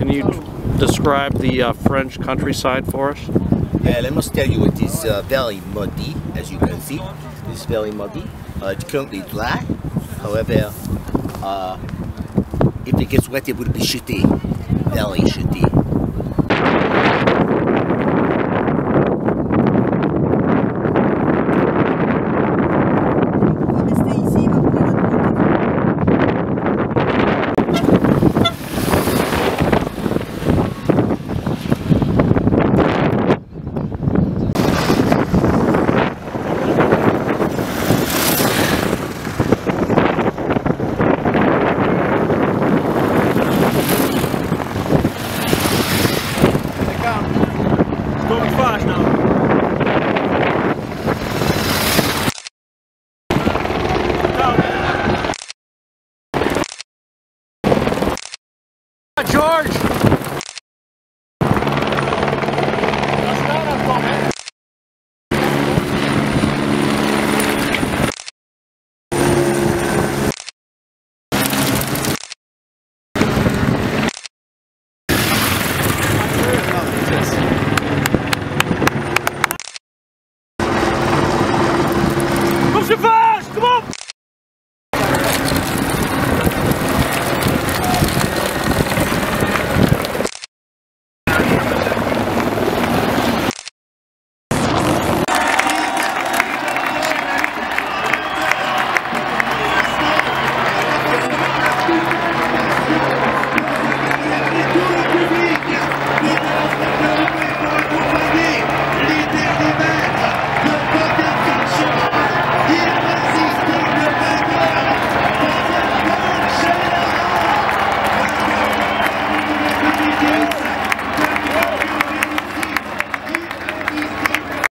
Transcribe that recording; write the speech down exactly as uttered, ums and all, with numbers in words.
can you describe the uh, French countryside for us? Yeah, let me tell you, it is uh, very muddy, as you can see. It's very muddy. Uh, it's currently dry. However, uh, if it gets wet, it will be shitty. Very shitty. Going fast now. George!